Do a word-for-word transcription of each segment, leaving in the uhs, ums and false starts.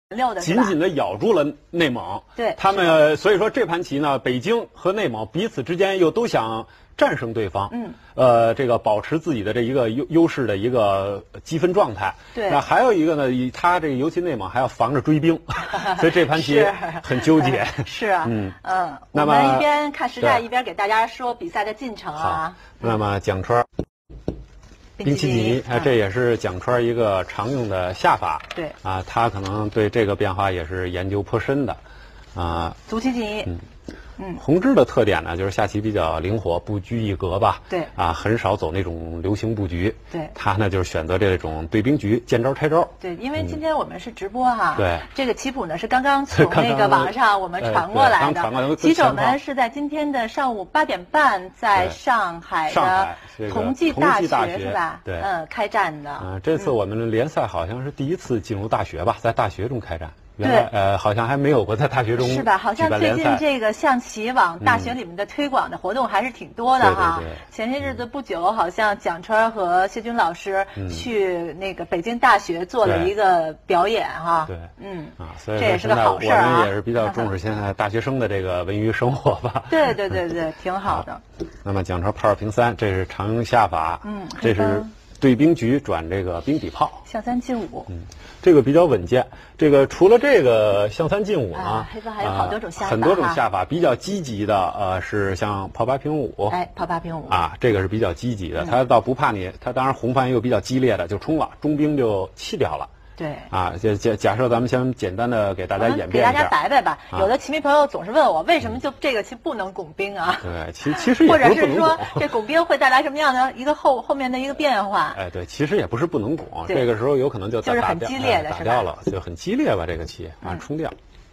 紧紧的咬住了内蒙。 对， 他们所以说这盘棋呢，北京和内蒙彼此之间又都想战胜对方， 嗯， 呃，这个保持自己的这一个优优势的一个积分状态。 对， 那还有一个呢，他这个尤其内蒙还要防着追兵，所以这盘棋很纠结。 是啊， 嗯嗯， 那么我们一边看实战，一边给大家说比赛的进程啊。 那么蒋川。兵棋锦衣，啊，这也是蒋川一个常用的下法。 对啊，他可能对这个变化也是研究颇深的，啊。 卒棋锦衣， 嗯嗯， 洪志的特点呢，就是下棋比较灵活，不拘一格吧。 对啊，很少走那种流行布局。 对， 他呢就是选择这种对兵局，见招拆招。 对，因为今天我们是直播哈。 对， 这个棋谱呢是刚刚从那个网上我们传过来的。棋手们是在今天的上午八点半，在上海的同济大学是吧？ 对， 嗯，开战的。 嗯，这次我们联赛好像是第一次进入大学吧，在大学中开战。原对， 来呃，好像还没有过在大学中是吧？好像最近这个象棋往大学里面的推广的活动还是挺多的哈。 嗯、对对对前些日子不久，好像蒋川和谢军老师去那个北京大学做了一个表演哈。 对， 嗯啊，所以这也是个好事啊。 我们也是比较重视现在大学生的这个文娱生活吧。 对对对对，挺好的。 那么蒋川炮二平三，这是常用下法。 嗯， 这是对兵局转这个兵底炮。 象三进五。 嗯。这个比较稳健。这个除了这个象三进五呢， 啊、黑方还有好多种下法、 呃，很多种下法。比较积极的，呃，是像炮八平五。 哎，炮八平五啊，这个是比较积极的。 嗯、 他倒不怕你，他当然红方也有比较激烈的，就冲了，中兵就弃掉了。 对啊，假假假设咱们先简单的给大家演变一下， 给大家摆摆吧。啊、有的棋迷朋友总是问我，为什么就这个棋不能拱兵啊？ 对，其其实也或者不是不能拱。 是说这拱兵会带来什么样的一个后后面的一个变化？ 哎，对，其实也不是不能拱，这个时候有可能就打就是很激烈的， 打掉了，就很激烈吧，这个棋啊， 嗯、 冲掉。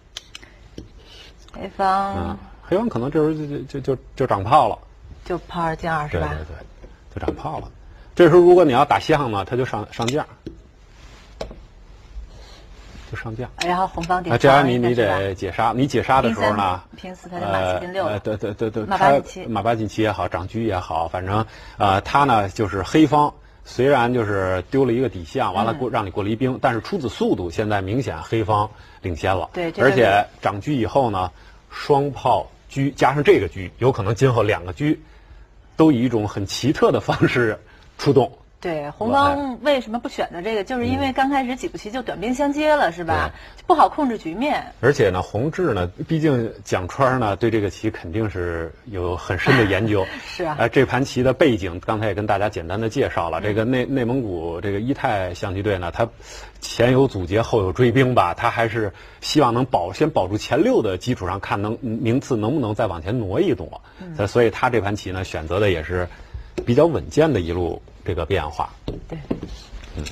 黑方， 嗯，黑方可能这时候就就就就就长炮了， 就炮二进二是吧？ 对对对，就长炮了。这时候如果你要打象呢，他就上上将。就上将， 然后红方顶。 啊，这样你你得解杀，你解杀的时候呢， 平四他就马四进六。 呃，对对对对， 马八进七， 马八进七也好，长车也好，反正呃，他呢就是黑方，虽然就是丢了一个底象，完了过、嗯、让你过了一兵，但是出子速度现在明显黑方领先了。 对， 而且长车以后呢，双炮车加上这个车，有可能今后两个车都以一种很奇特的方式出动。 对，红方为什么不选择这个？就是因为刚开始几步棋就短兵相接了，是吧？不好控制局面。 而且呢，洪志呢，毕竟蒋川呢对这个棋肯定是有很深的研究。 是啊。 呃，这盘棋的背景刚才也跟大家简单的介绍了。嗯、这个内内蒙古这个伊泰象棋队呢，它前有阻截，后有追兵吧，它还是希望能保先保住前六的基础上，看能名次能不能再往前挪一挪。嗯。所以他这盘棋呢，选择的也是比较稳健的一路。这个变化， 对， 嗯，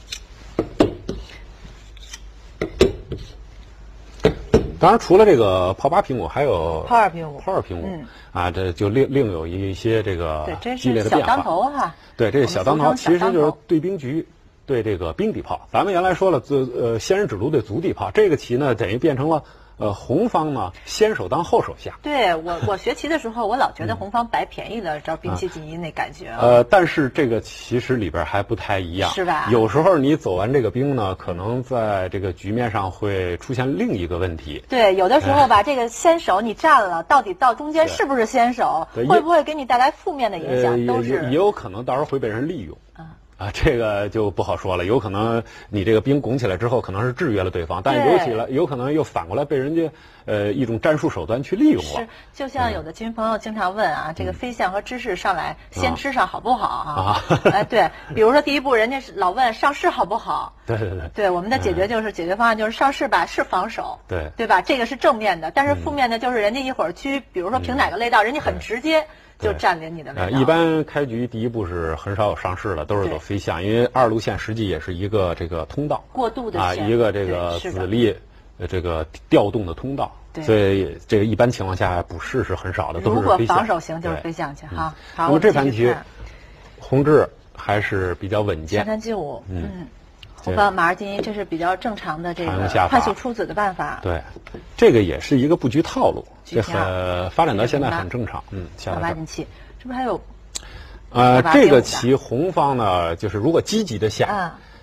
当然除了这个炮八平五，还有炮二平五， 炮二平五， 嗯啊，这就另另有一些这个激烈的变化。 小当头哈， 对，这个小当头其实就是对兵局，对这个兵底炮。咱们原来说了，呃，仙人指路对足底炮，这个棋呢等于变成了。呃，红方呢，先手当后手下。 对我，我学棋的时候，我老觉得红方白便宜了，照兵棋锦衣那感觉、啊。 呃，但是这个其实里边还不太一样， 是吧？ 有时候你走完这个兵呢，可能在这个局面上会出现另一个问题。 对，有的时候吧，哎、这个先手你占了，到底到中间是不是先手，会不会给你带来负面的影响？ 呃、 都是也也有可能到时候会被人利用。 啊。 啊，这个就不好说了，有可能你这个兵拱起来之后，可能是制约了对方，但有起来有可能又反过来被人家呃一种战术手段去利用了。 是，就像有的棋迷朋友经常问啊，嗯、这个飞象和知识上来先吃上好不好啊？哎、啊，对，比如说第一步人家是老问上士好不好？ 对对对。 对，我们的解决就是、嗯、解决方案就是上士吧是防守， 对对吧？这个是正面的，但是负面的就是人家一会儿去，比如说凭哪个类道，嗯、人家很直接。就占领你的呃，一般开局第一步是很少有上士的，都是走飞象，因为二路线实际也是一个这个通道过渡的啊，一个这个子力呃这个调动的通道，所以这个一般情况下补士是很少的，都是飞象。 如果防守型就是飞象去哈。好， 那么这盘棋，洪志还是比较稳健。 象三进五，嗯。红方马二进一，这是比较正常的这个快速出子的办法。 对，这个也是一个布局套路，这很发展到现在很正常。嗯，下八进七，是不是还有？ 呃，这个棋红方呢，就是如果积极的下，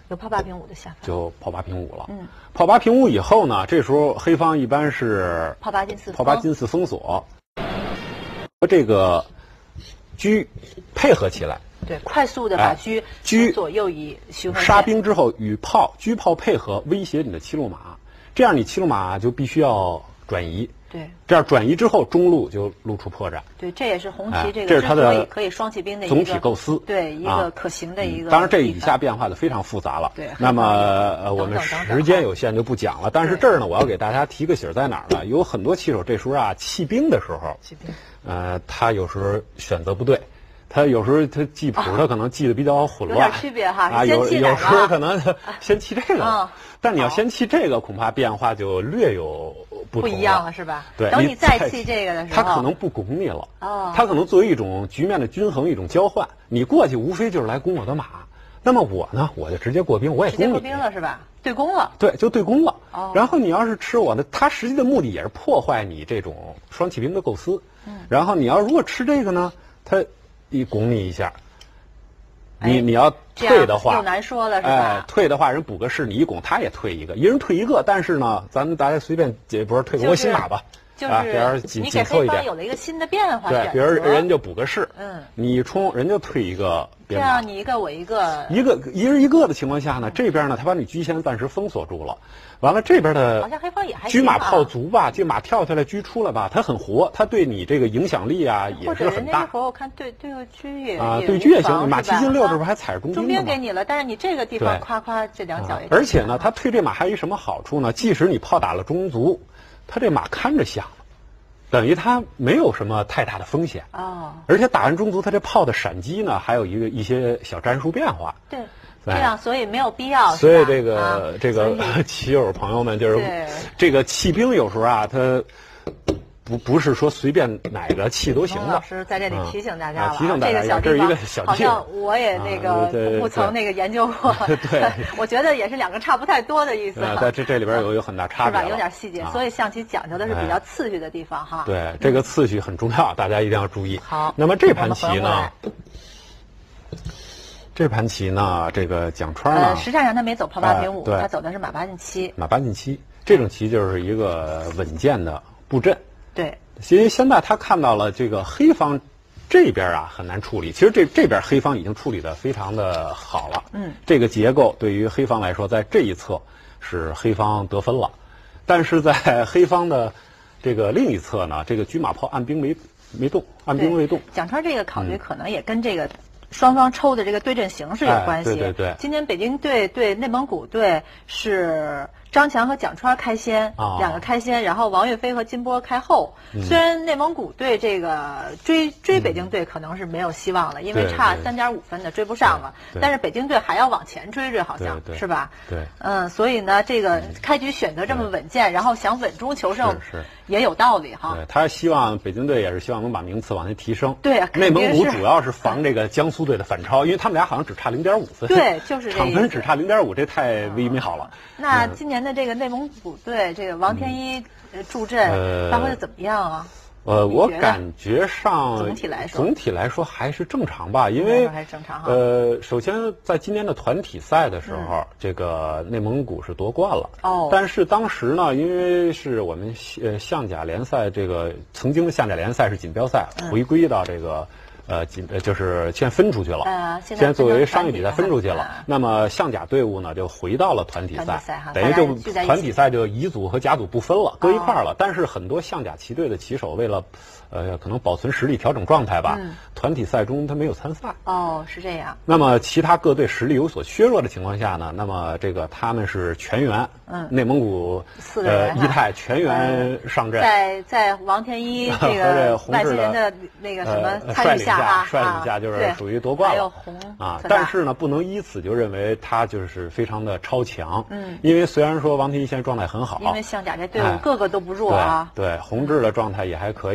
有炮八平五的下法， 就炮八平五了。 嗯， 炮八平五以后呢，这时候黑方一般是炮八进四炮八进四封锁，和这个车配合起来。 对，快速的把车车左右移循环杀兵之后与炮车炮配合，威胁你的七路马，这样你七路马就必须要转移。 对， 这样转移之后，中路就露出破绽。 对，这也是红旗这个这是它的可以双骑兵的总体构思， 对一个可行的一个。 当然，这以下变化的非常复杂了。 对， 那么呃，我们时间有限就不讲了。但是这儿呢，我要给大家提个醒，在哪儿呢？有很多骑手这时候啊，弃兵的时候， 弃兵， 呃，他有时候选择不对。他有时候他记谱，他可能记得比较混乱， 有点区别哈。 啊，有有时候可能先弃这个， 啊、 但你要先弃这个，恐怕变化就略有不同不一样了，是吧？ 对， 等你再弃这个的时候， 他可能不攻你了。 哦， 他可能作为一种局面的均衡，一种交换。你过去无非就是来攻我的马，那么我呢，我就直接过兵，我也攻你。 直接过兵了是吧？对攻了。 对，就对攻了。 哦。 然后你要是吃我的，他实际的目的也是破坏你这种双骑兵的构思。 嗯。 然后你要如果吃这个呢，他。一拱你一下，你、哎、你要退的话， 又难说了是吧？ 哎，退的话，人补个士，你一拱他也退一个，一人退一个。但是呢，咱们大家随便解，不是退个新马吧？ 就是啊，别人紧紧凑一点。 有了一个新的变化。 对，别人人就补个士， 嗯， 你一冲，人就退一个边马。 这样你一个我一个， 一个一人一个的情况下呢，这边呢，他把你车先暂时封锁住了。完了，这边的好像黑方也还车马炮足吧，这马跳下来，车出来吧，它很活，它对你这个影响力啊也是很大。 或者我看对对个车也啊，对车也行，马七进六这不还踩着中兵中兵给你了，但是你这个地方夸夸这两脚也。 而且呢，他退这马还有一什么好处呢？即使你炮打了中卒，他这马看着像。等于它没有什么太大的风险哦， 而且打完中卒，它这炮的闪击呢，还有一个一些小战术变化。 对，这样所以没有必要。 所以这个、啊、这个骑友朋友们就是这个弃兵有时候啊，他不不是说随便哪个弃都行的。 老师在这里提醒大家了， 提醒大家， 这是一个小好像我也那个不曾那个研究过。 对， 我觉得也是两个差不太多的意思。 在这这里边有有很大差别， 是吧？有点细节，所以象棋讲究的是比较次序的地方哈。 对，这个次序很重要，大家一定要注意。 好， 那么这盘棋呢？这盘棋呢，这个蒋川呢， 实战上他没走炮八平五，他走的是马八进七。 马八进七，这种棋就是一个稳健的布阵。 对， 其实现在他看到了这个黑方这边啊很难处理，其实这这边黑方已经处理的非常的好了。 嗯， 这个结构对于黑方来说，在这一侧是黑方得分了，但是在黑方的这个另一侧呢，这个车马炮按兵没没动，按兵未动。 蒋川这个考虑可能也跟这个双方抽的这个对阵形势有关系。 哎、对对对， 今天北京队对内蒙古队是张强和蒋川开先， 哦、 两个开先，然后王岳飞和金波开后。嗯、虽然内蒙古队这个追追北京队可能是没有希望了，嗯、因为差三点五分的追不上了，但是北京队还要往前追追，好像对对是吧？ 对， 嗯，所以呢，这个开局选择这么稳健，然后想稳中求胜， 是也有道理哈。 对，他希望北京队也是希望能把名次往前提升。 对啊， 内蒙古主要是防这个江苏队的反超，因为他们俩好像只差零点五分。 对，就是这场分只差零点五，这太微妙了。 嗯、那今年的这个内蒙古队，这个王天一助阵发挥的怎么样啊？ 呃，我感觉上总体来说， 总体来说还是正常吧，因为还是正常哈。 呃，首先在今年的团体赛的时候， 嗯、 这个内蒙古是夺冠了。 哦。 但是当时呢，因为是我们呃象甲联赛这个曾经的象甲联赛是锦标赛， 嗯、 回归到这个。呃，仅就是现在分出去了， 呃， 现在作为商业比赛分出去了。 嗯、 那么象甲队伍呢，就回到了团体赛， 赛等于就团体赛就乙组和甲组不分了，搁一块儿了。 哦、 但是很多象甲棋队的棋手为了，呃，可能保存实力、调整状态吧， 嗯、 团体赛中他没有参赛。 哦，是这样。 那么其他各队实力有所削弱的情况下呢，那么这个他们是全员， 嗯， 内蒙古四个人呃一泰全员上阵， 在在王天一这个外星人的那个什么参与下啊， 率领下就是属于夺冠了。 还有红啊，但是呢，不能以此就认为他就是非常的超强。 嗯， 因为虽然说王天一现在状态很好， 因为象甲这队伍个个都不弱啊。 对，对，红志的状态也还可以吧，但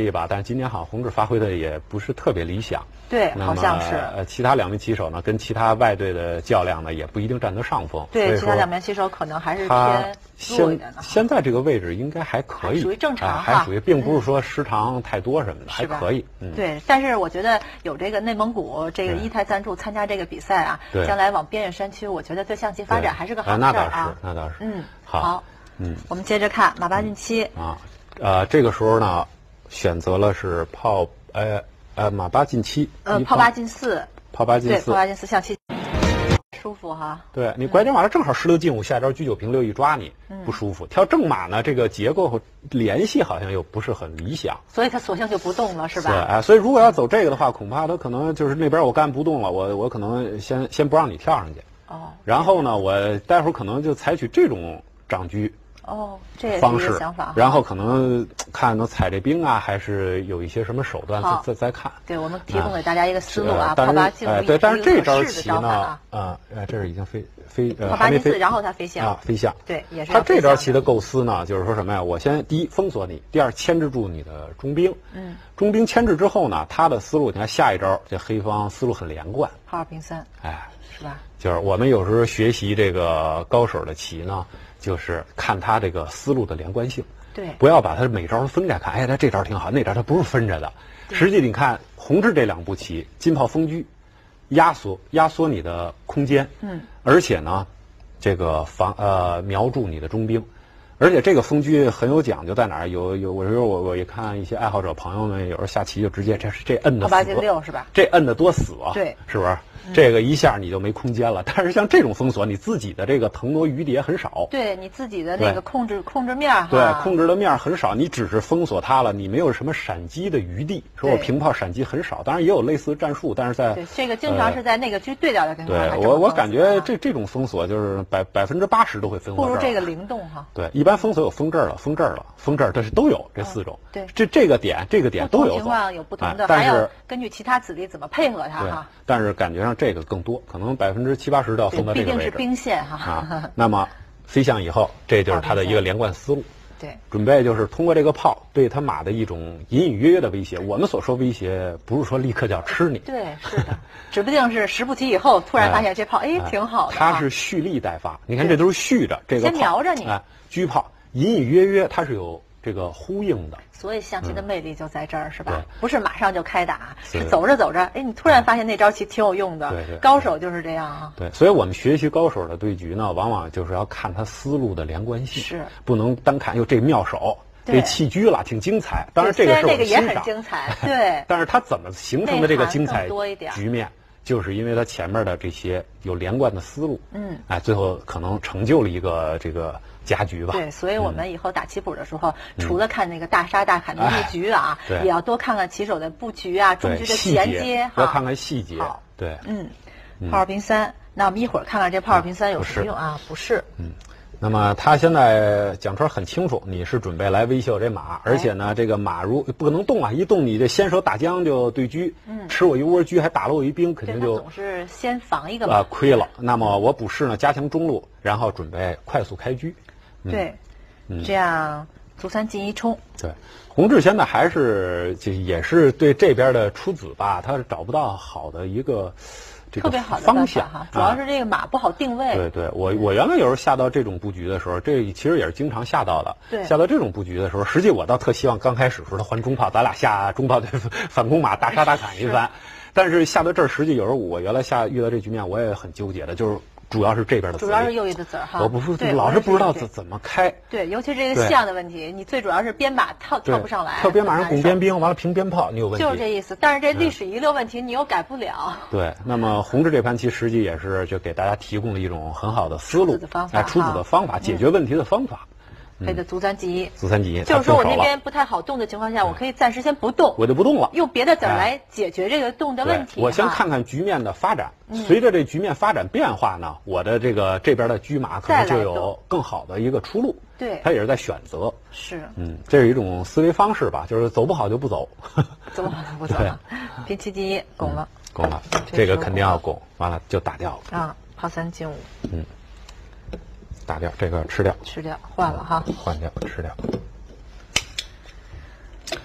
今年好像洪志发挥的也不是特别理想。 对，好像是。 呃，其他两名棋手呢，跟其他外队的较量呢，也不一定占得上风。 对，其他两名棋手可能还是偏弱一点的。 现在这个位置应该还可以， 属于正常哈， 还属于，并不是说失常太多什么的，还可以。 嗯，对。但是我觉得有这个内蒙古这个一台赞助参加这个比赛啊，将来往边远山区，我觉得对象棋发展还是个好事啊。那倒是，那倒是。 嗯， 好。 嗯，我们接着看马八进七啊，呃，这个时候呢，选择了是炮，呃呃，马八进七， 呃，炮八进四， 炮八进四， 炮八进四，象棋舒服哈。 对你拐点马，正好十六进五，下招居九平六一抓你，不舒服。跳正马呢，这个结构联系好像又不是很理想， 所以他索性就不动了，是吧？ 对，哎，所以如果要走这个的话，恐怕他可能就是那边我干不动了，我我可能先先不让你跳上去，哦，然后呢，我待会儿可能就采取这种长车。 哦，这也方式， 想法。 然后可能看能踩这兵啊，还是有一些什么手段再再再看。 对，我们提供给大家一个思路啊， 炮八进五， 对，但是这招棋呢，啊，哎，这是已经飞飞呃， 炮八进四，然后他飞象啊，飞象。 对，也是。 他这招棋的构思呢，就是说什么呀？我先第一封锁你，第二牵制住你的中兵。嗯。中兵牵制之后呢，他的思路，你看下一招，这黑方思路很连贯。 炮二平三。 哎， 是吧？ 就是我们有时候学习这个高手的棋呢。就是看他这个思路的连贯性， 对， 不要把他每招分开看。哎，他这招挺好，那招他不是分着的。实际你看洪志这两步棋，金炮封车，压缩压缩你的空间，嗯，而且呢，这个防呃瞄住你的中兵，而且这个封车很有讲究在哪儿？有有，我说我我一看一些爱好者朋友们有时候下棋就直接这是这摁的死， 八进六是吧？ 这摁的多死啊！ 对， 是不是？这个一下你就没空间了，但是像这种封锁，你自己的这个腾挪余地也很少。 对你自己的那个控制控制面哈， 对，控制的面很少，你只是封锁它了，你没有什么闪击的余地。说我平炮闪击很少，当然也有类似的战术，但是在对这个经常是在那个区对掉的跟对我我感觉这这种封锁就是百百分之八十都会封锁。 不如这个灵动哈。 对，一般封锁有封这儿了，封这儿了，封这儿，这是都有这四种。 对， 这这个点这个点都有。 情况有不同的， 还要根据其他子弟怎么配合它哈。 但是感觉上这个更多。可能百分之七八十都要封到这个位置， 毕竟是兵线哈。 啊，那么飞象以后，这就是他的一个连贯思路。 对， 准备就是通过这个炮对他马的一种隐隐约约的威胁。我们所说威胁，不是说立刻就要吃你。 对，是的，指不定是十步棋以后突然发现这炮哎挺好的。 它是蓄力待发，你看这都是蓄着这个炮， 先瞄着你。 哎，车炮隐隐约约它是有这个呼应的。 所以象棋的魅力就在这儿，是吧？不是马上就开打，是走着走着，哎，你突然发现那招棋挺有用的。 对对， 高手就是这样啊。 对，所以我们学习高手的对局呢，往往就是要看他思路的连贯性， 是不能单看哟这妙手，这弃车了挺精彩。当然这个是我们欣赏， 这个也很精彩，对。 但是它怎么形成的这个精彩局面？就是因为它前面的这些有连贯的思路，嗯，哎，最后可能成就了一个这个佳局吧。 对，所以我们以后打棋谱的时候，嗯、除了看那个大杀大砍的一局啊， 哎、 也要多看看棋手的布局啊、中局的衔接， 要看看细节。 好， 对， 嗯，炮二平三，那我们一会儿看看这炮二平三有什么用啊？不是， 嗯。那么他现在讲出很清楚，你是准备来威胁我这马，而且呢，这个马如不可能动啊，一动你这先手打将就对车，嗯，吃我一窝车还打了我一兵，肯定就总是先防一个啊、呃、亏了。那么我补士呢，加强中路，然后准备快速开车， 嗯、对，嗯、这样卒三进一冲。 对，洪志现在还是就也是对这边的出子吧，他是找不到好的一个。 特别好的方向哈，主要是这个马不好定位。 对对，我我原来有时候下到这种布局的时候，这其实也是经常下到的。 对， 下到这种布局的时候，实际我倒特希望刚开始时候他还中炮，咱俩下中炮对反攻马大杀大砍一番。但是下到这儿，实际有时候我原来下遇到这局面，我也很纠结的，就是。主要是这边的子， 主要是右翼的子儿哈， 我不是老是不知道怎怎么开。 对，尤其是这个象的问题，你最主要是编马跳跳不上来， 跳编马上拱边兵，完了平边炮，你有问题。 就是这意思，但是这历史遗留问题你又改不了。 对，那么洪志这盘棋实际也是就给大家提供了一种很好的思路，哎，出子的方法，解决问题的方法。 配的卒三进一， 卒三进一， 就是说我那边不太好动的情况下，我可以暂时先不动， 我就不动了， 用别的子来解决这个动的问题。 我先看看局面的发展，随着这局面发展变化呢，我的这个这边的车马可能就有更好的一个出路。 对， 他也是在选择。 是， 嗯，这是一种思维方式吧，就是走不好就不走， 走不好就不走。兵七进一，拱了， 拱了，这个肯定要拱，完了就打掉了。 啊，炮三进五， 嗯。打掉这个吃掉， 吃掉换了哈， 换掉吃掉。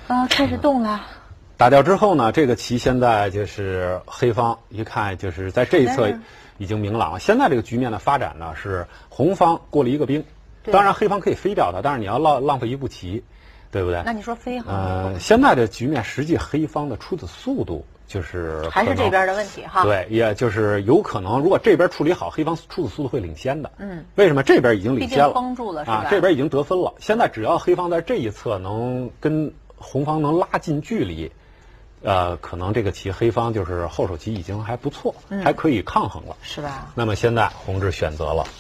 啊，开始动了。 打掉之后呢，这个棋现在就是黑方一看就是在这一侧已经明朗了。现在这个局面的发展呢是红方过了一个兵，当然黑方可以飞掉它，但是你要浪浪费一步棋，对不对？ 那你说飞好？ 呃，现在这局面实际黑方的出子速度就是还是这边的问题哈。 对，也就是有可能，如果这边处理好，黑方出子速度会领先的。 嗯。 为什么这边已经领先了？ 封住了是吧？ 啊，这边已经得分了。现在只要黑方在这一侧能跟红方能拉近距离。呃，可能这个棋黑方就是后手棋已经还不错，嗯、还可以抗衡了， 是吧？ 那么现在红志选择了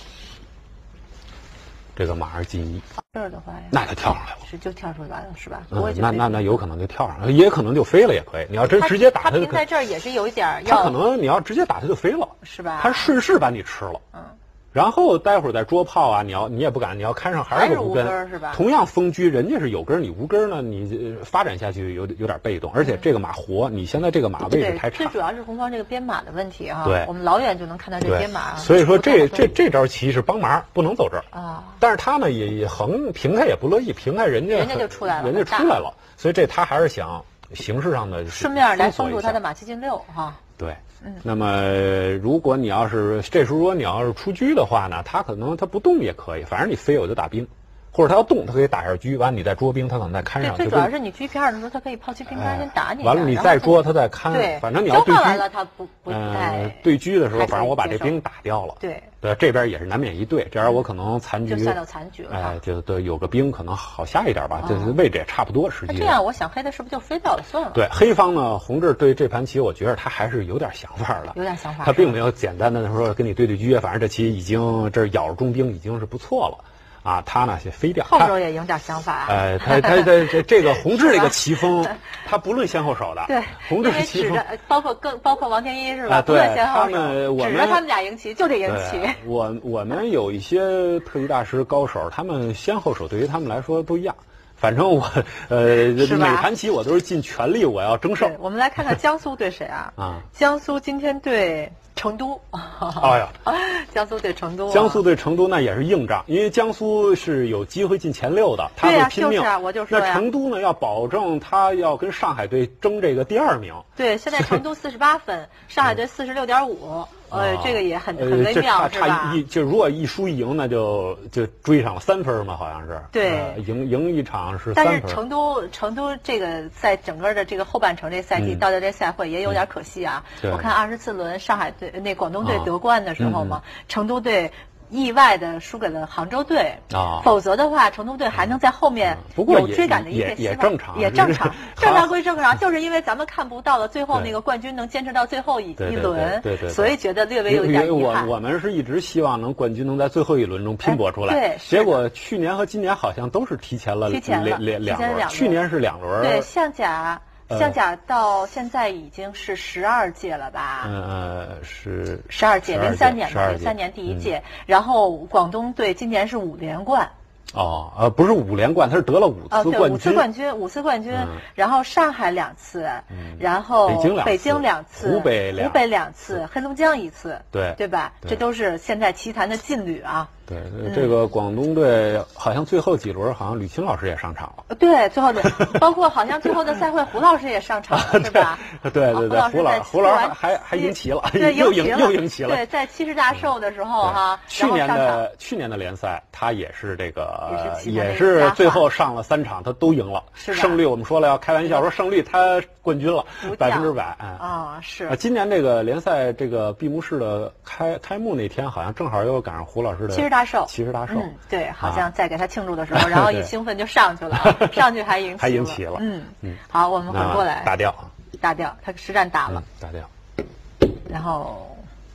这个马儿进一， 这儿的话， 那他跳上来了， 是就跳出来了，是吧？ 嗯、那那那有可能就跳上来了，也可能就飞了，也可以。你要真直接打他， 他平在这儿也是有一点他可能你要直接打他就飞了， 是吧？ 他顺势把你吃了，嗯。然后待会儿再捉炮啊，你要你也不敢，你要看上还是个无根， 是吧？ 同样封车，人家是有根，你无根呢，你发展下去有有点被动，而且这个马活，你现在这个马位置太差。 最主要是红方这个编马的问题啊， 对， 我们老远就能看到这编马。 所以说这这这招棋是帮忙，不能走这儿啊。 但是他呢也也横平开也不乐意，平开人家人家就出来了， 人家出来了，所以这他还是想形式上的顺便来封住他的马七进六哈。 对。嗯，那么如果你要是这时候说你要是出车的话呢，他可能他不动也可以，反正你飞我就打兵，或者他要动，他可以打下车，完你再捉兵，他可能再看上。 对，最主要是你车平二的时候，他可以炮七兵八先打你。 完了你再捉，他再看。 对， 反正你要对车。 完了他不不呃对车的时候，反正我把这兵打掉了。 对。 对，这边也是难免一对，这样我可能残局就下到残局了。 哎，就对，有个兵可能好下一点吧，这位置也差不多。实际那这样，我想黑的是不是就飞掉了算了？ 对，黑方呢，红志对这盘棋，我觉得他还是有点想法的， 有点想法。 他并没有简单的说跟你对对车，反正这棋已经这咬着中兵已经是不错了。啊，他呢先飞掉， 后手也有点想法。 呃，他他他这这个红志这个棋风，他不论先后手的。 对， 红志棋风， 包括更包括王天一是吧？ 啊，对， 他们我们指着他们俩赢棋就得赢棋。 我我们有一些特级大师高手，他们先后手对于他们来说都一样。反正我呃每盘棋我都是尽全力我要争胜。 我们来看看江苏对谁啊？ 啊， 江苏今天对成都。 哎呀， 江苏对成都、啊。 江苏对成都那也是硬仗，因为江苏是有机会进前六的，他会拼命。 对啊，我就说那成都呢，要保证他要跟上海队争这个第二名。 对，现在成都四十八分，上海队四十六点五。呃，这个也很很微妙， 是吧？差一就如果一输一赢，那就就追上了三分嘛，好像是。 对， 赢赢一场是三分。 但是成都成都这个在整个的这个后半程这赛季到的这赛会也有点可惜啊。我看二十四轮上海队那广东队夺冠的时候嘛，成都队意外的输给了杭州队啊， 否则的话，成都队还能在后面有追赶的一些希望， 也正常， 也正常，正常归正常，就是因为咱们看不到了最后那个冠军能坚持到最后一一轮， 对对， 所以觉得略微有点遗憾。 我我们是一直希望能冠军能在最后一轮中拼搏出来， 对， 结果去年和今年好像都是提前了两两两轮，去年是两轮， 对，象甲。象甲到现在已经是十二届了吧？ 嗯呃是十二届，零三年嘛，零三年第一届。然后广东队今年是五连冠。 哦，呃，不是五连冠，他是得了五次冠军。 五次冠军，五次冠军。然后上海两次，然后北京两次， 湖北湖北两次，黑龙江一次。 对， 对吧？这都是现在棋坛的劲旅啊。 对，这个广东队好像最后几轮，好像吕钦老师也上场了。 对，最后的，包括好像最后的赛会，胡老师也上场了，是吧？ 对对对，胡老胡老师还还赢棋了，又赢又赢棋了。 对，在七十大寿的时候哈， 去年的去年的联赛，他也是这个也是最后上了三场，他都赢了。胜率我们说了要开玩笑说胜率他冠军了，百分之百。 啊，是。 今年这个联赛这个闭幕式的开开幕那天，好像正好又赶上胡老师的七十大寿， 七十大寿， 嗯，对，好像在给他庆祝的时候，然后一兴奋就上去了，上去还赢还赢棋了， 嗯嗯，好，我们回过来， 打掉， 打掉，他实战打了， 打掉， 然后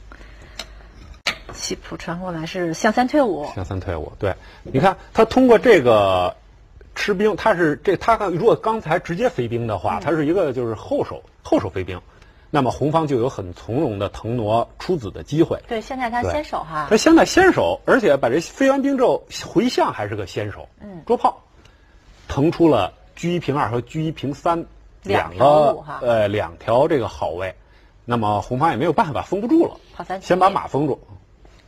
棋谱传过来是向三退五， 向三退五，对，你看他通过这个吃兵，他是这他如果刚才直接飞兵的话，他是一个就是后手后手飞兵。那么红方就有很从容的腾挪出子的机会。 对，现在他先手哈。 他现在先手，而且把这飞完兵之后回象还是个先手。 嗯。 捉炮，腾出了车一平二和车一平三两个呃两条这个好位。那么红方也没有办法封不住了， 跑三先把马封住。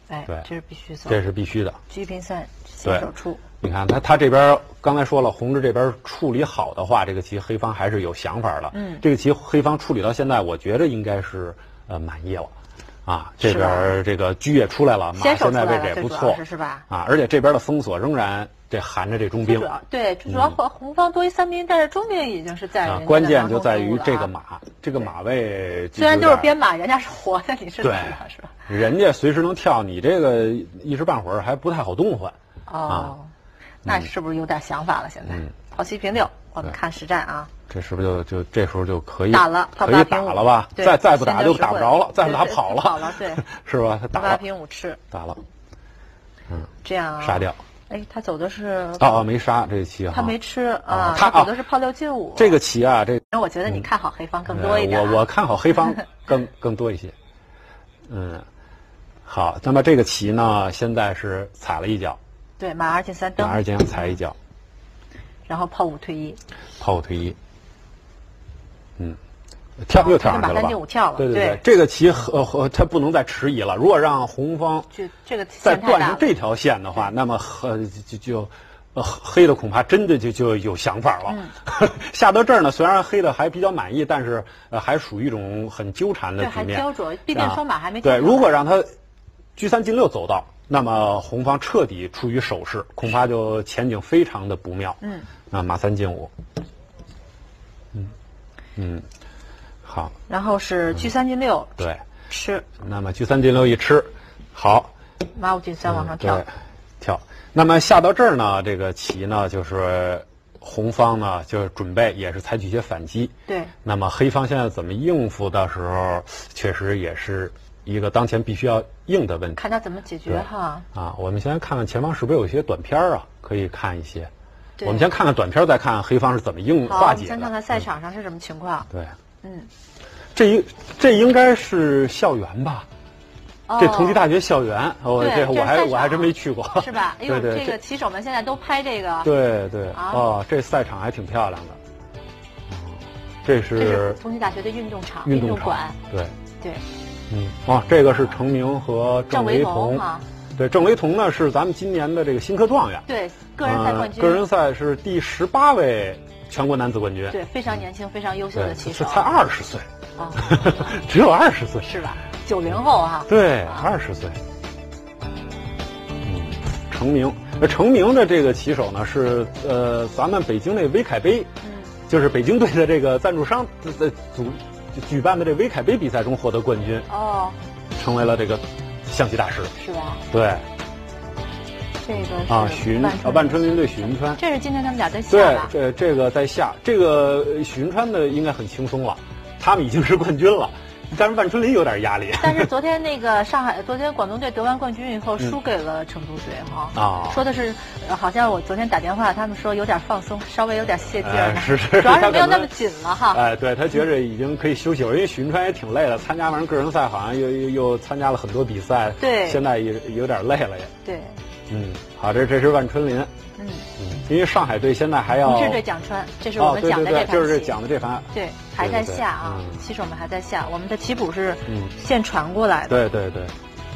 哎， 对， 这是必须走， 这是必须的。 车平散，先手出。 你看他他这边刚才说了，红子这边处理好的话，这个棋黑方还是有想法的。 嗯， 这个棋黑方处理到现在，我觉得应该是呃满意了。啊，这边这个车也出来了，马现在位置也不错， 是是吧？ 啊，而且这边的封锁仍然这含着这中兵。 对，主要红红方多一三兵，但是中兵已经是在人家的关键就在于这个马，这个马位虽然都是边马，人家是活的，你是对是吧？ 人家随时能跳，你这个一时半会儿还不太好动换。 哦，那是不是有点想法了？现在炮七平六，我们看实战啊。 这是不是就就这时候就可以打了， 可以打了吧？再再不打就打不着了，再不打跑了， 跑了，对， 是吧？他打了八平五吃， 打了，嗯， 这样杀掉。 哎，他走的是哦哦，没杀这棋哈， 他没吃啊， 他走的是炮六进五。 这个棋啊，这那我觉得你看好黑方更多一点。 我我看好黑方更更多一些。嗯，好，那么这个棋呢，现在是踩了一脚， 对，马二进三蹬， 马二进踩一脚， 然后炮五退一， 炮五退一。嗯，跳又跳上去了吧？ 马三进五跳了。 对对对，这个棋和和它不能再迟疑了。如果让红方这个再断上这条线的话，那么呃就就呃黑的恐怕真的就就有想法了。嗯、下到这儿呢，虽然黑的还比较满意，但是呃还属于一种很纠缠的局面。 对，还焦灼，毕竟双马还没。 对，如果让他车三进六走到，那么红方彻底处于守势，恐怕就前景非常的不妙。 嗯， 啊，马三进五。嗯。嗯，好。 然后是车三进六， 对， 吃。 那么车三进六一吃，好。 马五进三往上跳。 对，跳。那么下到这儿呢，这个棋呢，就是红方呢，就是准备也是采取一些反击。 对。 那么黑方现在怎么应付的时候，确实也是一个当前必须要应的问题。 看他怎么解决哈。 啊，我们先看看前方是不是有一些短片啊，可以看一些。我们先看看短片，再看黑方是怎么应化解的。 先看看赛场上是什么情况。 对， 嗯， 这一这应该是校园吧？哦、这同济大学校园，我、哦、这我还我还真没去过， 是吧？哎呦， 对对， 这个棋手们现在都拍这个。 对对， 啊、 哦，这赛场还挺漂亮的。这是这是同济大学的运动场、 运动馆。 对对， 嗯，哦，这个是程明和郑维彤哈。 对，郑维彤呢是咱们今年的这个新科状元， 对，个人赛冠军， 呃、个人赛是第十八位全国男子冠军， 对，非常年轻、非常优秀的棋手， 是才二十岁， 哦， 只有二十岁， 是吧？九零后哈， 对，二十岁。嗯，程明，呃，程明的这个棋手呢是呃咱们北京那威凯杯，嗯，就是北京队的这个赞助商的组举办的这威凯杯比赛中获得冠军， 哦， 成为了这个象棋大师， 是吧？ 对。 这个是啊，许云啊，万春林对许云川， 这是今天他们俩在下对，这这个在下，这个许云川的应该很轻松了，他们已经是冠军了，但是万春林有点压力。 但是昨天那个上海，昨天广东队得完冠军以后，输给了成都队哈。啊，说的是，好像我昨天打电话，他们说有点放松，稍微有点泄劲儿， 是是， 主要是没有那么紧了哈。 哎，对他觉着已经可以休息了，因为许云川也挺累的，参加完个人赛，好像又又又参加了很多比赛， 对， 现在也有点累了也。 对。 嗯，好，这这是万春林。嗯嗯，因为上海队现在还要。 同志队蒋川，这是我们讲的这盘棋。 哦、对对对，就是讲的这盘。 对，还在下啊， 对对对嗯、 棋手们还在下，我们的棋谱是现传过来的。 对对对。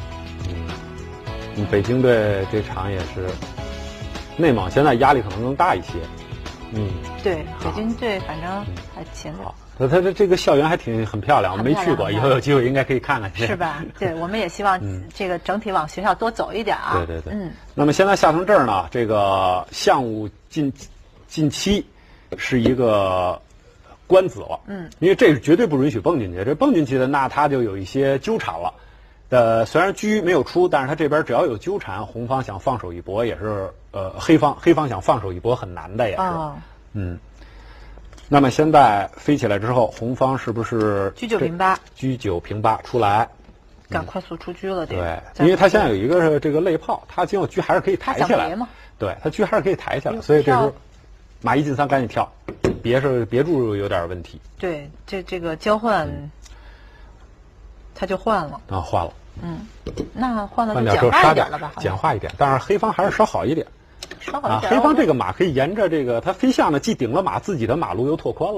嗯，北京队这场也是，内蒙现在压力可能更大一些。嗯， 对，北京队反正还前着。 他他的这个校园还挺很漂亮，我没去过，以后有机会应该可以看看去。 是吧？对，我们也希望这个整体往学校多走一点啊。 对对对。 嗯。 那么现在下成这儿呢，这个项目近近期是一个官子了。嗯。因为这是绝对不允许蹦进去，这蹦进去的那他就有一些纠缠了。呃，虽然车没有出，但是他这边只要有纠缠，红方想放手一搏也是呃黑方黑方想放手一搏很难的也是。哦。嗯。那么现在飞起来之后，红方是不是车九平八？ 车九平八出来， 赶快速出车了， 对，因为他现在有一个这个肋炮，他今后车还是可以抬起来，对，他车还是可以抬起来，所以这时候马一进三赶紧跳，别是别住有点问题。 对，这这个交换，他就换了啊，换了， 嗯，那换了换就简化一点了吧？ 简化一点，但是黑方还是稍好一点。 稍好一点。 啊，黑方这个马可以沿着这个它飞象呢，既顶了马，自己的马路又拓宽了。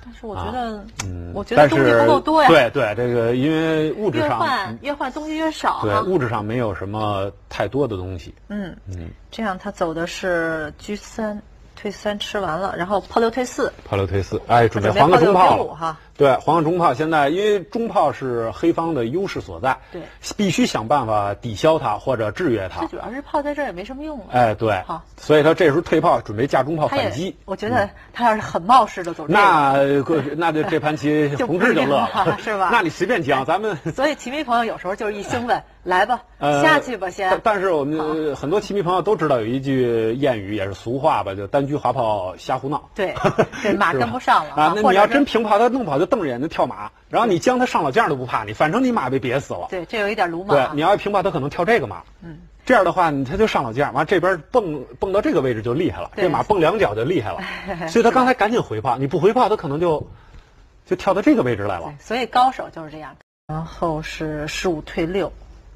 但是我觉得， 嗯， 我觉得东西不够多呀。 对对，这个因为物质上越换越换东西越少、啊。 对，物质上没有什么太多的东西。 嗯嗯， 这样他走的是车三退三吃完了，然后炮六退四。 炮六退四，哎，准备黄个中炮了哈。 对，黄个中炮现在因为中炮是黑方的优势所在， 对， 必须想办法抵消它或者制约它。 最主要是炮在这儿也没什么用了。 哎，对， 好， 所以他这时候退炮，准备架中炮反击。 我觉得他要是很冒失的走这个， 那那就这盘棋红志就乐了， 是吧？ 那你随便讲，咱们。 所以棋迷朋友有时候就是一兴奋，来吧，下去吧，先。 但是我们很多棋迷朋友都知道有一句谚语，也是俗话吧，就单车滑炮瞎胡闹。 对，这马跟不上了啊。那你要真平炮，他弄跑就瞪着眼睛跳马。然后你将他上了将都不怕你，反正你马被憋死了。 对，这有一点鲁莽。 对，你要平炮，他可能跳这个马。 嗯， 这样的话，你他就上了将，完这边蹦蹦到这个位置就厉害了，这马蹦两脚就厉害了。所以他刚才赶紧回炮，你不回炮，他可能就就跳到这个位置来了。 所以高手就是这样。然后是十五退六。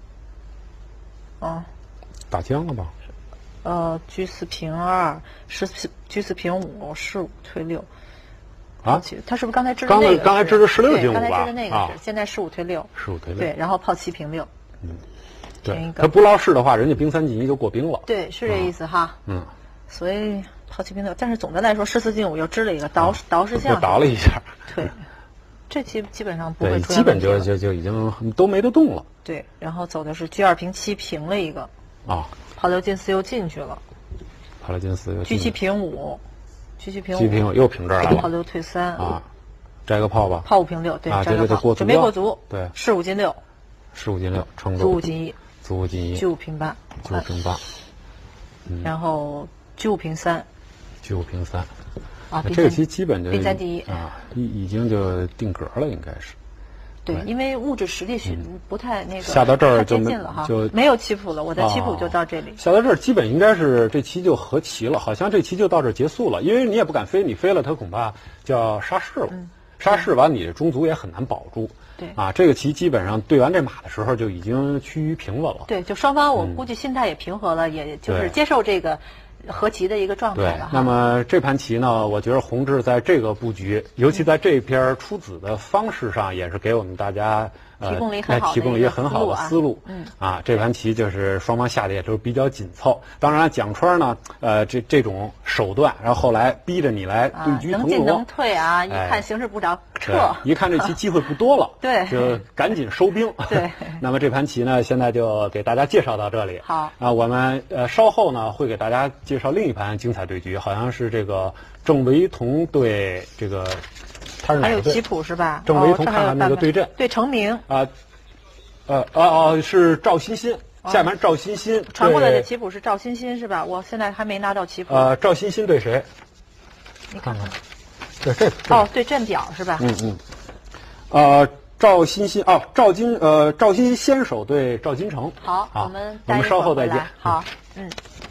嗯， 打将了吧？ 呃，车四平二，十四车四平五，十五退六。 啊， 他是不是刚才支的那个？ 刚才支的十六进五吧？ 刚才支的那个是，现在十五退六。 十五退六。 对，然后炮七平六。 嗯，对。他不捞士的话，人家兵三进一就过兵了。 对，是这意思哈。 嗯。 所以炮七平六，但是总的来说，十四进五又支了一个倒倒士象。 又倒了一下。 对，这期基本上不会出现。 基本就就就已经都没得动了。 对，然后走的是车二平七平了一个。 啊。 炮六进四又进去了。 炮六进四又。 车七平五。车七平五， 车平又平这儿来了。 炮六退三啊，摘个炮吧。 炮五平六，对， 啊，这个得过足， 准备过足。 对， 士五进六， 士五进六，成卒五进一， 卒五进一， 车五平八， 车五平八， 然后车五平三， 车五平三。 啊， 这个棋基本就兵三第一啊，已已经就定格了，应该是。 对，因为物质实力许不太那个， 下到这儿就近了哈， 就没有棋谱了。我的棋谱就到这里。 下到这儿基本应该是这棋就和棋了，好像这棋就到这儿结束了，因为你也不敢飞，你飞了他恐怕就要杀士了，杀士完你中卒也很难保住。 对啊，这个棋基本上对完这马的时候就已经趋于平稳了。 对，就双方我估计心态也平和了，也就是接受这个和棋的一个状态了。 那么这盘棋呢，我觉得弘志在这个布局，尤其在这篇出子的方式上，也是给我们大家。呃， 提供了一个提供了一个很好的思路， 嗯啊，这盘棋就是双方下的也都比较紧凑。当然，蒋川呢，呃，这这种手段，然后后来逼着你来对局腾挪， 能进能退啊，一看形势不着撤， 一看这棋机会不多了， 对， 就赶紧收兵。 对， 那么这盘棋呢，现在就给大家介绍到这里。 好， 啊，我们呃稍后呢会给大家介绍另一盘精彩对局，好像是这个郑惟桐对这个。 还有棋谱是吧？ 郑惟桐看看那个对阵， 对成名啊，呃哦哦是赵欣欣，下面赵欣欣传过来的棋谱是赵欣欣是吧？我现在还没拿到棋谱。 呃，赵欣欣对谁？ 你看看， 对这哦对阵表是吧？ 嗯嗯，呃赵欣欣哦赵金呃赵欣欣先手对赵金城。 好，我们我们稍后再见。 好，嗯。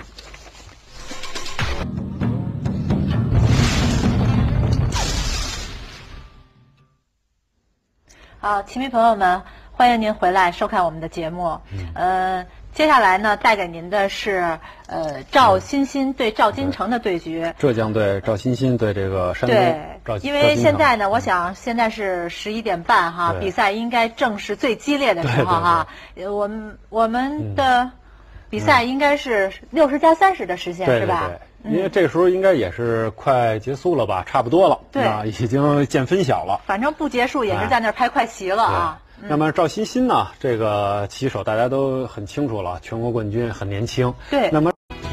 好，棋迷朋友们，欢迎您回来收看我们的节目。嗯、呃，接下来呢，带给您的是呃赵欣欣对赵金城的对决。 浙江队赵欣欣对这个山东赵。 因为现在呢，我想现在是十一点半哈，比赛应该正是最激烈的时候哈。 对对对我们我们的比赛应该是六十加三十的时间、 嗯、 是吧？ 对对对因为这个时候应该也是快结束了吧，差不多了， 对啊，已经见分晓了。 反正不结束也是在那儿拍快棋了啊。 嗯、那么赵欣欣呢，这个棋手大家都很清楚了，全国冠军，很年轻。 对。 那么，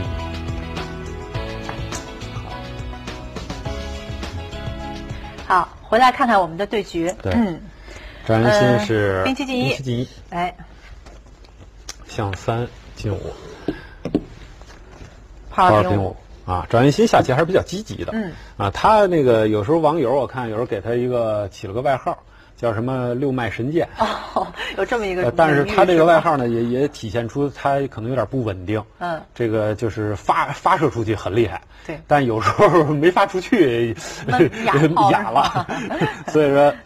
好，回来看看我们的对决。 对。 嗯。 赵欣欣是、 呃、兵七进一。 兵七进一。 哎。 象三进五。 炮二平五啊，赵欣欣下棋还是比较积极的。 嗯啊，他那个有时候网友我看有时候给他一个起了个外号，叫什么六脉神剑。 哦，有这么一个。 呃、但是他这个外号呢，也也体现出他可能有点不稳定。 嗯。 这个就是发发射出去很厉害。 对。 但有时候没发出去，哑哑了。所以说，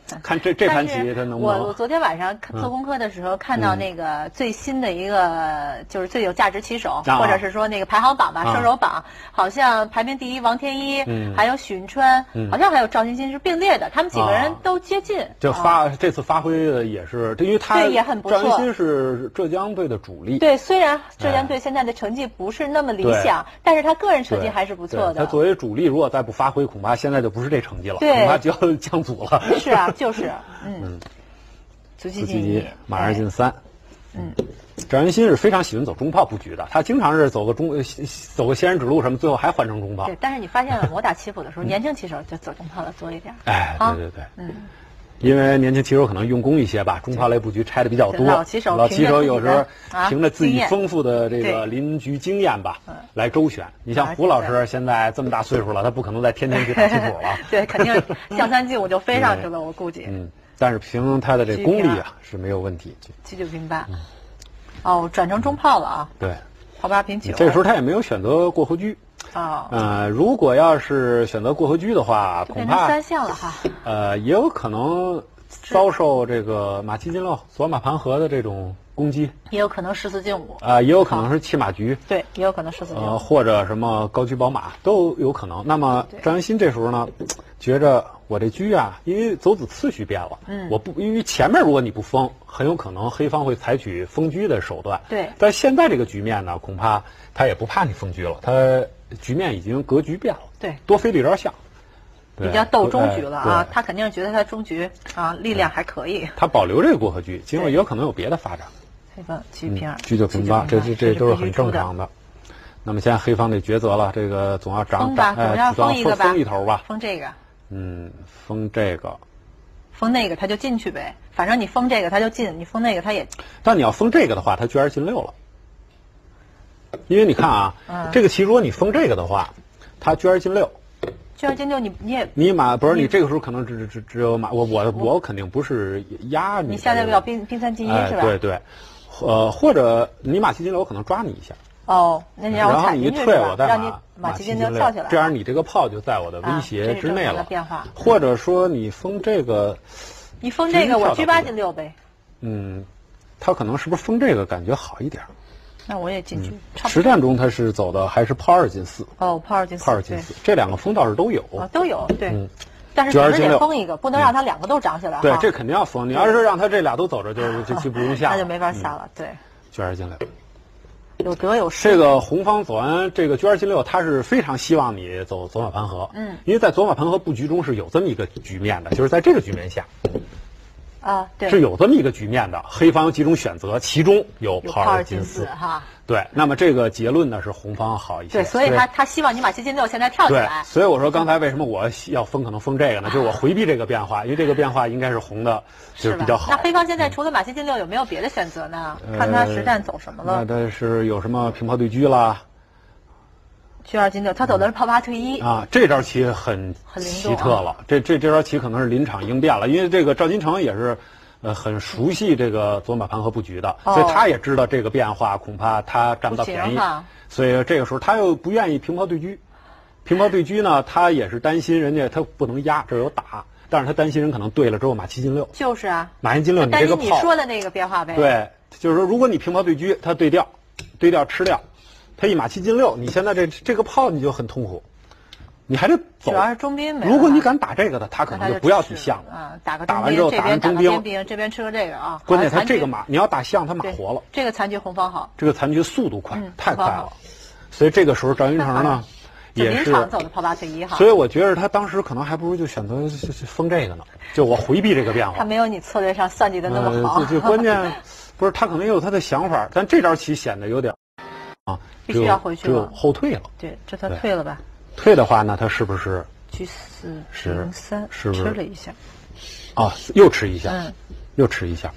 看这这盘棋他能不能？ 我我昨天晚上做功课的时候、嗯、看到那个最新的一个就是最有价值棋手，啊、或者是说那个排行榜吧，射、啊、手榜，好像排名第一王天一，嗯、还有许云川、嗯，好像还有赵欣欣是并列的，他们几个人都接近。 就发、啊、这次发挥的也是，因为他对也很不错。 赵欣欣是浙江队的主力。 对，虽然浙江队现在的成绩不是那么理想，但是他个人成绩还是不错的。 他作为主力，如果再不发挥，恐怕现在就不是这成绩了，恐怕就要降组了。 是啊，就是，嗯，卒棋进马上进三。 嗯， 赵云新是非常喜欢走中炮布局的，他经常是走个中走个仙人指路什么，最后还换成中炮。 对，但是你发现了，魔打棋谱的时候，年轻棋手就走中炮的多一点。 哎，对对对，嗯。因为年轻棋手可能用功一些吧，中炮类布局拆的比较多。 老棋手， 老棋手有时候凭着自己丰富的这个临局经验吧，来周旋。你像胡老师现在这么大岁数了，他不可能再天天去打棋谱了。 对，肯定象三进五就飞上去了，我估计。 嗯，但是凭他的这功力啊是没有问题。 七九平八。哦，转成中炮了啊。 对。 炮八平九。 这时候他也没有选择过河车。 哦， 呃，如果要是选择过河车的话，恐怕三项了哈。 呃，也有可能遭受这个马七进六、左马盘河的这种攻击， 也有可能十四进五啊、呃，也有可能是弃马局， 对，也有可能十四进五， 呃，或者什么高车宝马都有可能。那么张云新这时候呢，觉着我这车啊，因为走子次序变了，嗯，我不因为前面如果你不封，很有可能黑方会采取封车的手段， 对。 但现在这个局面呢，恐怕他也不怕你封车了，他。局面已经格局变了， 对， 多飞了一招象， 比较斗中局了啊。他肯定觉得他中局啊力量还可以。 他保留这个过河车，今后也有可能有别的发展。 黑方七平二， 车九平八，这这这都是很正常的。那么现在黑方得抉择了，这个总要涨涨， 总要封一个吧， 封一头吧， 封这个。 嗯，封这个， 封那个他就进去呗，反正你封这个他就进，你封那个他也。 但你要封这个的话，他居然进六了。因为你看啊， 嗯、 这个棋如果你封这个的话，他居然进六， 居然进六，你你也你马不是你这个时候可能只只只有马，我我我肯定不是压你， 你下来要兵兵三进一、 哎、 是吧？ 对对，呃，或者你马七进六，我可能抓你一下。 哦，那你让我踩进去是吧？ 然后你一退，我再让你马七进六跳起来， 这样你这个炮就在我的威胁之内了。 啊、变化， 或者说你封这个， 你封这个我车八进六呗。 嗯，他可能是不是封这个感觉好一点？ 那我也进去。 嗯、实战中他是走的还是炮二进四？ 哦，炮二进四， 炮二进四，这两个封倒是都有。 啊，都有，对。 嗯， 但是只得封一个，不能让他两个都涨起来。 对，这肯定要封。你要是让他这俩都走着，就是这棋不用下， 那就没法下了。对， 车二进六， 有得有失。 这个红方走完这个车二进六，他是非常希望你走左马盘河。 嗯， 因为在左马盘河布局中是有这么一个局面的，就是在这个局面下。 啊，对， 是有这么一个局面的，黑方有几种选择，其中有炮二进四哈。 对，那么这个结论呢是红方好一些。 对，所以他他希望你马七进六现在跳起来。 对，所以我说刚才为什么我要封可能封这个呢？就是我回避这个变化，因为这个变化应该是红的，就是比较好。 那黑方现在除了马七进六有没有别的选择呢？看他实战走什么了。 那他是有什么平炮对车啦？ 车二进六，他走的是炮八退一啊，这招棋很很奇特了。这这这招棋可能是临场应变了，因为这个赵金城也是。呃，很熟悉这个左马盘河布局的， 哦、 所以他也知道这个变化恐怕他占不到便宜，所以这个时候他又不愿意平炮对车。平炮对车呢，他也是担心人家他不能压，这有打，但是他担心人可能对了之后马七进六。 就是啊， 马七进六，你这个炮， 你说的那个变化呗。 对，就是说如果你平炮对车，他对调，对调吃掉，他一马七进六，你现在这这个炮你就很痛苦。你还得走， 主要是中兵。 如果你敢打这个的，他可能就不要抵象了。 啊，打个打完之后打完中兵， 这边吃个这个啊。 关键他这个马，你要打象，他马活了。 这个残局红方好。 这个残局速度快，太快了。所以这个时候赵云成呢，也是临场走的炮八退一哈。 所以我觉得他当时可能还不如就选择封这个呢，就我回避这个变化。 他没有你策略上算计的那么好。 就关键不是他可能有他的想法，但这招棋显得有点啊， 必须要回去了，后退了。 对，这他退了吧？ 退的话呢，他是不是？ 居四平三， 是不是吃了一下？ 啊，又吃一下， 嗯， 又吃一下。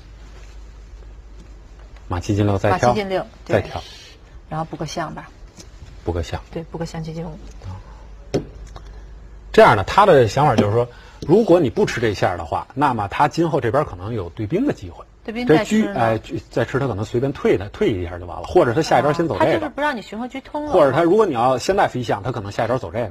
马七进六再跳， 马七进六再跳， 然后布个象吧。 布个象， 对，布个象七进五。 这样呢，他的想法就是说，如果你不吃这下的话，那么他今后这边可能有对兵的机会。 对兵再吃， 哎，再吃他可能随便退他退一下就完了，或者他下一招先走这个。 他就是不让你循环局通了。 或者他如果你要现在飞象，他可能下一招走这个。 嗯。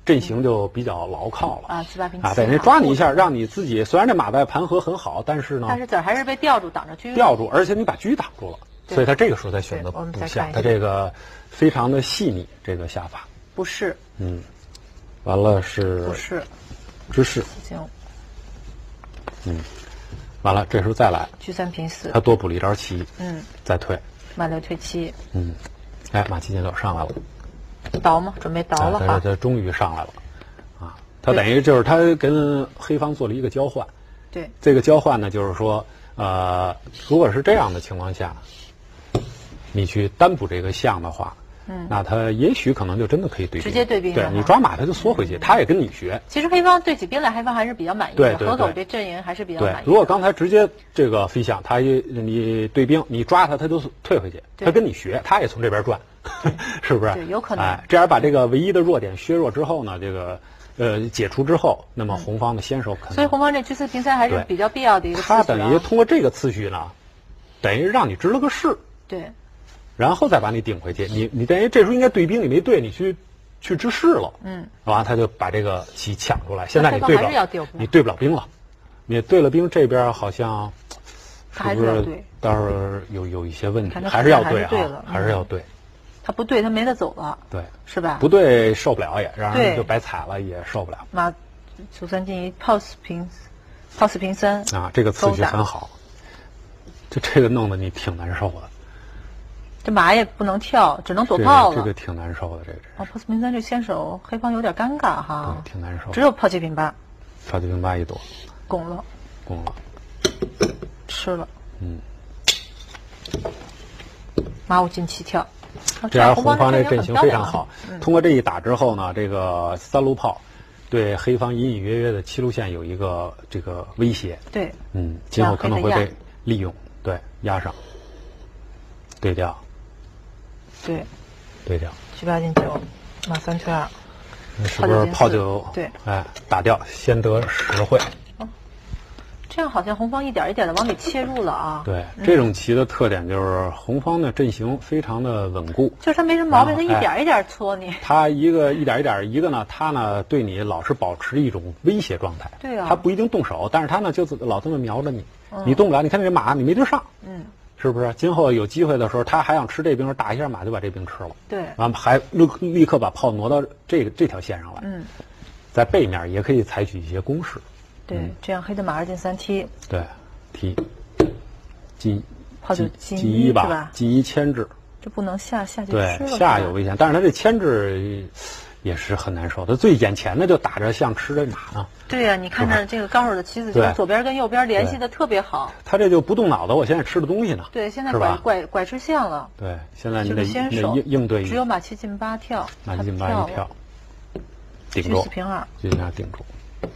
阵型就比较牢靠了。 啊，七八平七啊，等于抓你一下，让你自己虽然这马在盘河很好，但是呢， 但是子儿还是被吊住挡着车， 吊住，而且你把车挡住了，所以他这个时候才选择不下，他这个非常的细腻，这个下法。 不是。 嗯，完了是。 不是。 知识。 行。 嗯，完了，这时候再来。 车三平四。 他多补了一招棋。 嗯。 再退。 马六退七。 嗯。哎，马七进六上来了。 倒吗？准备倒了哈。 他他终于上来了，啊，他等于就是他跟黑方做了一个交换。 对。 这个交换呢，就是说，呃，如果是这样的情况下，你去单补这个象的话，嗯，那他也许可能就真的可以对兵， 直接对兵。 对你抓马，他就缩回去，他也跟你学。 其实黑方对起兵来，黑方还是比较满意的。 对对对。 河狗这阵营还是比较满意的。 对，如果刚才直接这个飞象，他一你对兵，你抓他，他就退回去，他跟你学，他也从这边转。是不是？ 对，有可能。 哎，这样把这个唯一的弱点削弱之后呢，这个呃解除之后，那么红方的先手可能。 所以红方这车四平三还是比较必要的一个次序。 他等于通过这个次序呢，等于让你知了个势。 对。 然后再把你顶回去，你你等于这时候应该对兵，你没对，你去去知势了。 嗯。 完了他就把这个棋抢出来，现在你对不了，你对不了兵了，你对了兵这边好像是不是倒是有有一些问题，还是要对啊，还是要对。 他不对，他没得走了， 对， 是吧？ 不对，受不了也，让人就白踩了，也受不了。 马卒三进一，炮四平，炮四平三啊，这个次序很好，就这个弄得你挺难受的。 这马也不能跳，只能躲炮了。 这个挺难受的，这这。 哦，炮四平三这先手，黑方有点尴尬哈。 对，挺难受。 只有炮七平八。 炮七平八一躲。 拱了。 拱了。 吃了。 嗯。 马五进七跳。 这样红方这阵型非常好，通过这一打之后呢，这个三路炮对黑方隐隐约约的七路线有一个这个威胁。 对， 嗯，今后可能会被利用，对，压上，对调， 对， 对调， 七八进九，马三退二， 是不是炮九？ 对， 哎，打掉，先得实惠。 这样好像红方一点一点的往里切入了啊。 对，这种棋的特点就是红方的阵型非常的稳固， 就是他没什么毛病，他一点一点搓你。 他一个一点一点，一个呢，他呢对你老是保持一种威胁状态。 对啊。 他不一定动手，但是他呢就老这么瞄着你，你动不了。你看这马，你没地上。 嗯。 是不是？今后有机会的时候，他还想吃这兵，打一下马就把这兵吃了。 对。 完还立立刻把炮挪到这个这条线上来。 嗯。 在背面也可以采取一些攻势。 对，这样黑的马二进三踢。 对。踢，进炮九进一吧，是吧？ 进一牵制， 这不能下下就对吃了， 下有危险，但是他这牵制也是很难受。他最眼前的就打着像吃这马呢。 对呀、啊，你看着这个高手的棋子，就是左边跟右边联系的特别好。 他这就不动脑子，我现在吃的东西呢。 对，现在拐拐拐吃线了。 对，现在你得先应应对。 只有马七进八跳， 马七进八一跳，顶住。 四平二， 就这样顶住。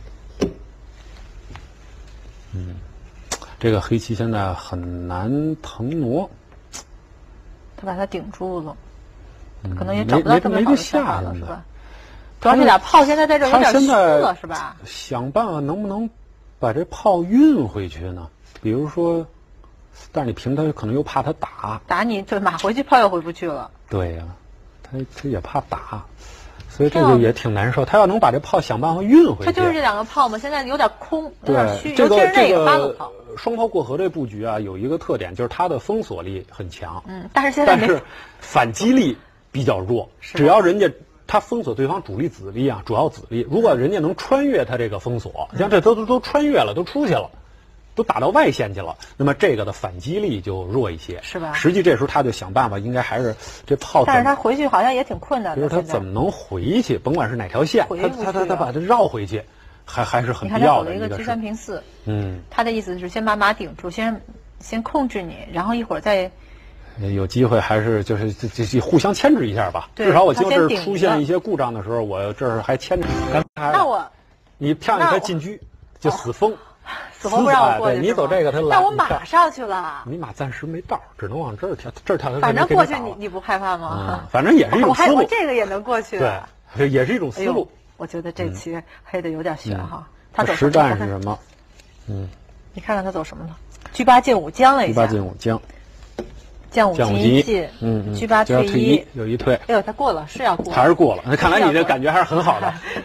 嗯，这个黑棋现在很难腾挪， 他把它顶住了，嗯、可能也找不到特别好的下法了，是吧？主要这俩炮现在在这有点虚了，是吧？ 想办法能不能把这炮运回去呢？比如说，但是你平他可能又怕他打， 打你对马回去炮又回不去了。 对呀、啊，他他也怕打。所以这个也挺难受，他要能把这炮想办法运回去。 他就是这两个炮嘛，现在有点空，有点虚。 这个这个八路炮， 双炮过河这布局啊，有一个特点，就是它的封锁力很强。 嗯，但是现在但是反击力比较弱。只要人家他封锁对方主力子力啊，主要子力，如果人家能穿越他这个封锁，像这都都都穿越了，都出去了。都打到外线去了，那么这个的反击力就弱一些， 是吧？ 实际这时候他就想办法，应该还是这炮。 但是他回去好像也挺困难的。 就是他怎么能回去？甭管是哪条线，他他他他把它绕回去，还还是很必要的。 你看他走了一个车三平四， 嗯， 他的意思是先把马顶住，先先控制你，然后一会儿再。 有机会还是就是这这互相牵制一下吧。至少我今儿出现一些故障的时候，我这儿还牵制。 那我你跳一个进车就死封。 死活不让我过去， 你走这个他来。 但我马上去了。 你马暂时没道，只能往这儿跳，这儿跳。 反正过去你你不害怕吗？ 反正也是一种思路。 我还我这个也能过去。 对，也是一种思路。 我觉得这棋黑的有点悬哈。 他走实战是什么？嗯。 你看看他走什么了？车八进五将了一下。车八进五将。 将五进一进。 嗯嗯。 车八退一， 有一退。 哎呦，他过了，是要过。 还是过了？那看来你的感觉还是很好的。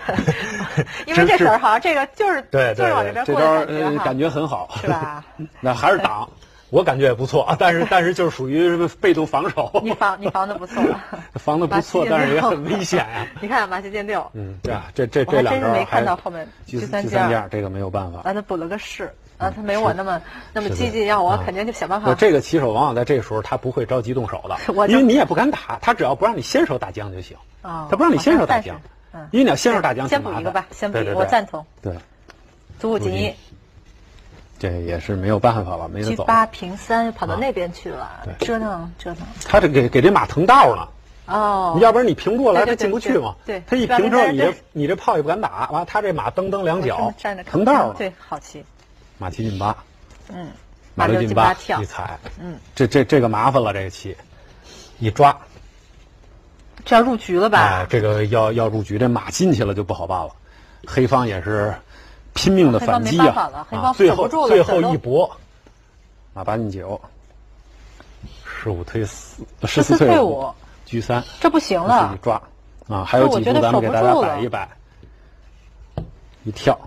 因为这手好像这个就是对对就是往这边过的感觉哈， 感觉很好， 是吧？ 那还是挡。我感觉也不错，但是但是就是属于被动防守。 你防你防的不错， 防的不错，但是也很危险呀。 你看马七进六， 嗯，对啊，这这这两招没看到后面狙三件，这个没有办法。 啊，他补了个士，啊，他没我那么那么激进，要我肯定就想办法。 这个棋手往往在这个时候他不会着急动手的，因为你也不敢打，他只要不让你先手打将就行。 哦， 他不让你先手打将，因为你要先手打将， 先补一个吧，先补一个，我赞同。 对， 卒五进一。 这也是没有办法了，没得走。 车八平三，跑到那边去了，折腾折腾。 他这给给这马腾道呢。 哦。 你要不然你平过来，他进不去嘛。 对。 他一平之后，你这你这炮也不敢打，完他这马蹬蹬两脚，腾道了。 对，好棋。 马七进八。 嗯。 马六进八跳一踩。嗯。这这这个麻烦了，这个棋，一抓。 这要入局了吧？ 哎，这个要要入局，这马进去了就不好办了。黑方也是。拼命的反击啊！ 啊， 最后最后一搏，马八进九，十五退四，十四退五，车三， 这不行了， 一抓啊！还有几步咱们给大家摆一摆，一跳，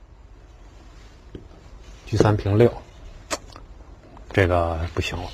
车三平六，这个不行了，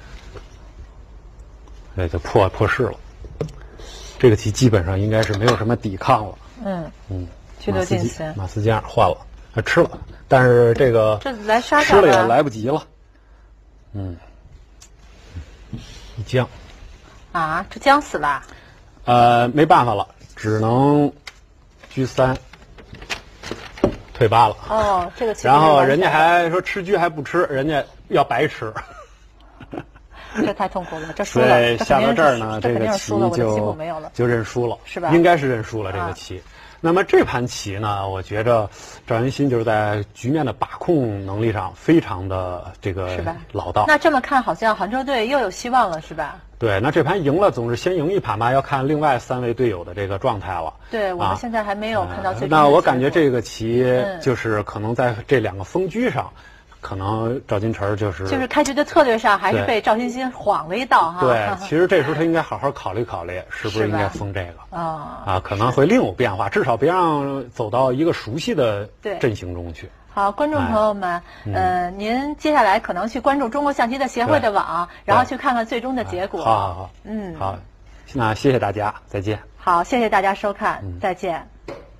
这就破破势了。这个棋基本上应该是没有什么抵抗了。 嗯嗯， 车六进三， 马四进二换了。他吃了，但是这个这来杀吃了也来不及了。嗯，一将啊，这将死了。 呃，没办法了，只能车三退八了。 哦，这个。 然后人家还说吃车还不吃，人家要白吃。 这太痛苦了，这输了。 下到这儿呢，这个棋就就认输了， 是吧？ 应该是认输了这个棋。那么这盘棋呢，我觉着赵云新就是在局面的把控能力上非常的这个老道。 那这么看，好像杭州队又有希望了，是吧？ 对，那这盘赢了，总是先赢一盘嘛，要看另外三位队友的这个状态了。 对，我们现在还没有看到最终的、 呃。那我感觉这个棋就是可能在这两个封居上。可能赵金晨就是就是开局的策略上还是被赵欣欣晃了一道哈。 对，其实这时候他应该好好考虑考虑，是不是应该封这个啊？ 啊，可能会另有变化，至少别让走到一个熟悉的阵型中去。 好，观众朋友们，呃，您接下来可能去关注中国象棋的协会的网，然后去看看最终的结果。 好好好， 嗯， 好，那谢谢大家，再见。 好，谢谢大家收看，再见。